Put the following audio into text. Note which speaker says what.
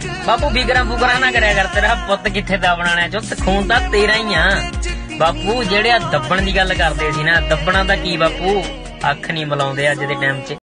Speaker 1: ਬਾਪੂ ਫਿਕਰਾਂ ਫੁਕਰਾਂ ਨਾ ਕਰਿਆ ਕਰ, ਤੇਰਾ ਪੁੱਤ ਕਿੱਥੇ ਦਬਣਾ ਚੁੱਤ, ਖੂਨ ਤਾਂ ਤੇਰਾ ਹੀ ਆ ਬਾਪੂ। ਜਿਹੜੇ ਆ ਦੱਬਣ ਦੀ ਗੱਲ ਕਰਦੇ ਸੀ ਨਾ, ਦੱਬਣਾ ਤਾਂ ਕੀ ਬਾਪੂ, ਅੱਖ ਨਹੀਂ ਮਿਲਾਉਂਦੇ ਅੱਜ ਦੇ ਟਾਈਮ 'ਚ।